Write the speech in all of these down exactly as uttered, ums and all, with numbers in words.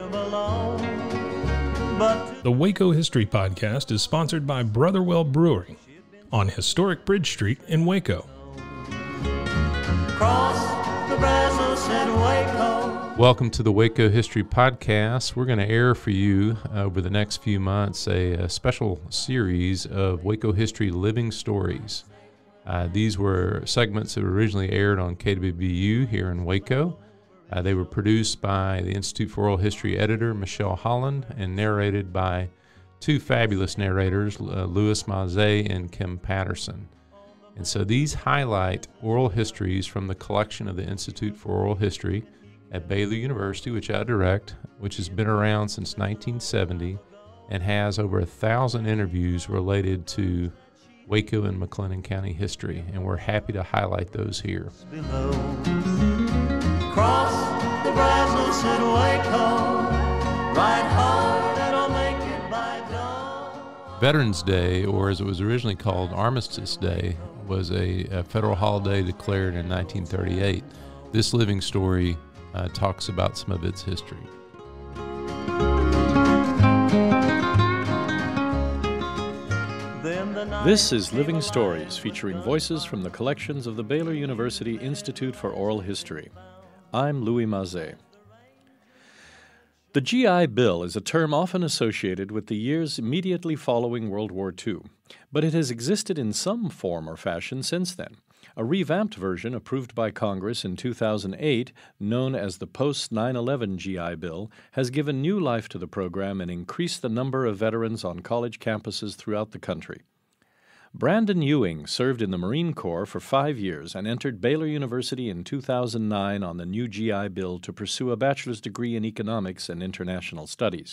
The Waco History Podcast is sponsored by Brotherwell Brewery on historic Bridge Street in Waco. Cross the Brazos and Waco. Welcome to the Waco History Podcast. We're going to air for you uh, over the next few months a, a special series of Waco History Living Stories. Uh, these were segments that were originally aired on K W B U here in Waco. Uh, they were produced by the Institute for Oral History editor, Michelle Holland, and narrated by two fabulous narrators, uh, Louis Maze and Kim Patterson. And so these highlight oral histories from the collection of the Institute for Oral History at Baylor University, which I direct, which has been around since nineteen seventy and has over a thousand interviews related to Waco and McLennan County history, and we're happy to highlight those here. Below. Cross the Brazos and Waco. Ride hard and I'll make it by dawn. Veterans Day, or as it was originally called, Armistice Day, was a, a federal holiday declared in nineteen thirty-eight. This living story uh, talks about some of its history. This is Living Stories, featuring voices from the collections of the Baylor University Institute for Oral History. I'm Louis Maze. The G I Bill is a term often associated with the years immediately following World War Two, but it has existed in some form or fashion since then. A revamped version approved by Congress in two thousand eight, known as the post nine eleven G I Bill, has given new life to the program and increased the number of veterans on college campuses throughout the country. Brandon Ewing served in the Marine Corps for five years and entered Baylor University in two thousand nine on the new G I Bill to pursue a bachelor's degree in economics and international studies.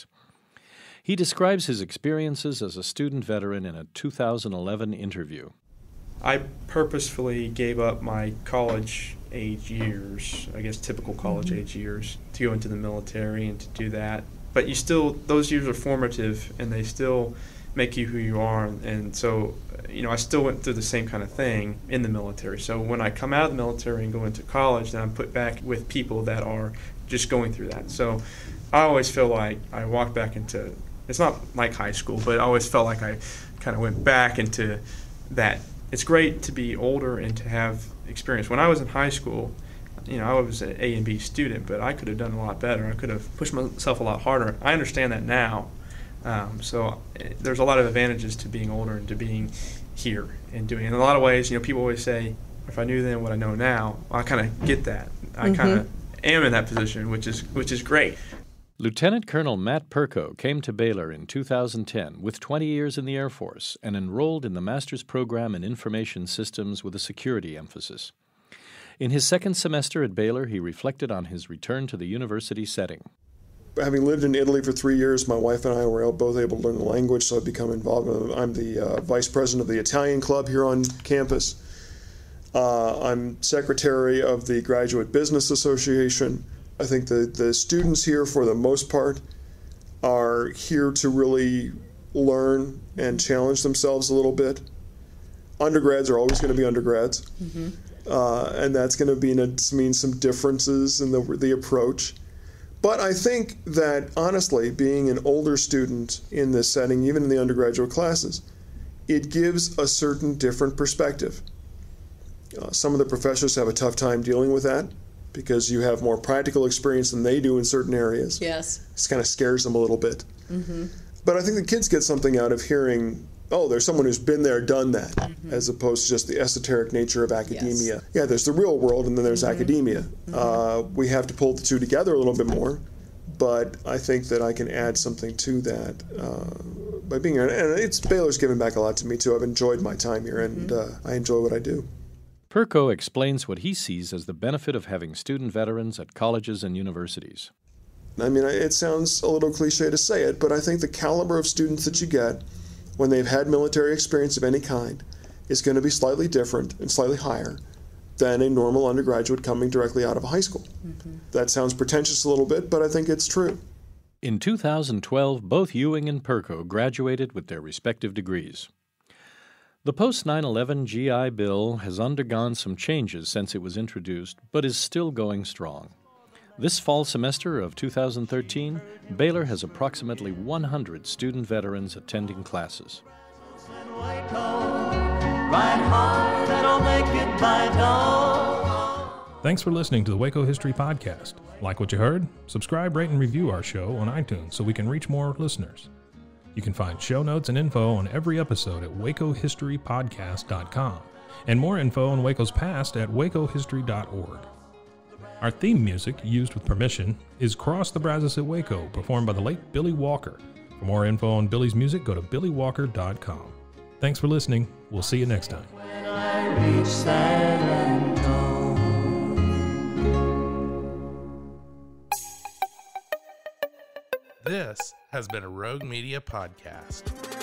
He describes his experiences as a student veteran in a two thousand eleven interview. I purposefully gave up my college age years, I guess typical college age years, to go into the military and to do that. But you still, those years are formative and they still make you who you are. And so, you know, I still went through the same kind of thing in the military. So when I come out of the military and go into college, then I'm put back with people that are just going through that. So I always feel like I walked back into, it's not like high school, but I always felt like I kind of went back into that. It's great to be older and to have experience. When I was in high school, you know, I was an A and B student, but I could have done a lot better. I could have pushed myself a lot harder. I understand that now. Um, so there's a lot of advantages to being older and to being here and doing it. In a lot of ways, you know, people always say, if I knew then what I know now, well, I kind of get that. I mm-hmm. kind of am in that position, which is which is great. Lieutenant Colonel Matt Perko came to Baylor in two thousand ten with twenty years in the Air Force and enrolled in the master's program in information systems with a security emphasis. In his second semester at Baylor, he reflected on his return to the university setting. Having lived in Italy for three years, my wife and I were both able to learn the language, so I've become involved. I'm the uh, vice president of the Italian club here on campus. Uh, I'm secretary of the Graduate Business Association. I think the, the students here, for the most part, are here to really learn and challenge themselves a little bit. Undergrads are always going to be undergrads, mm-hmm. uh, and that's going to be, mean some differences in the, the approach. But I think that, honestly, being an older student in this setting, even in the undergraduate classes, it gives a certain different perspective. Uh, some of the professors have a tough time dealing with that because you have more practical experience than they do in certain areas. Yes. It kind of scares them a little bit. Mm-hmm. But I think the kids get something out of hearing, oh, there's someone who's been there, done that, mm-hmm. as opposed to just the esoteric nature of academia. Yes. Yeah, there's the real world and then there's mm-hmm. academia. Mm-hmm. Uh, we have to pull the two together a little bit more, but I think that I can add something to that uh, by being here. And it's Baylor's given back a lot to me, too. I've enjoyed my time here, and mm-hmm. uh, I enjoy what I do. Perko explains what he sees as the benefit of having student veterans at colleges and universities. I mean, it sounds a little cliche to say it, but I think the caliber of students that you get when they've had military experience of any kind is going to be slightly different and slightly higher than a normal undergraduate coming directly out of high school. Mm-hmm. That sounds pretentious a little bit, but I think it's true. In two thousand twelve, both Ewing and Perko graduated with their respective degrees. The post nine eleven G I Bill has undergone some changes since it was introduced, but is still going strong. This fall semester of two thousand thirteen, Baylor has approximately one hundred student veterans attending classes. Ride hard and I'll make it by dawn. Thanks for listening to the Waco History Podcast. Like what you heard? Subscribe, rate, and review our show on iTunes so we can reach more listeners. You can find show notes and info on every episode at waco history podcast dot com and more info on Waco's past at waco history dot org. Our theme music, used with permission, is Cross the Brazos at Waco, performed by the late Billy Walker. For more info on Billy's music, go to billy walker dot com. Thanks for listening. We'll see you next time. When I reach San Antonio. This has been a Rogue Media podcast.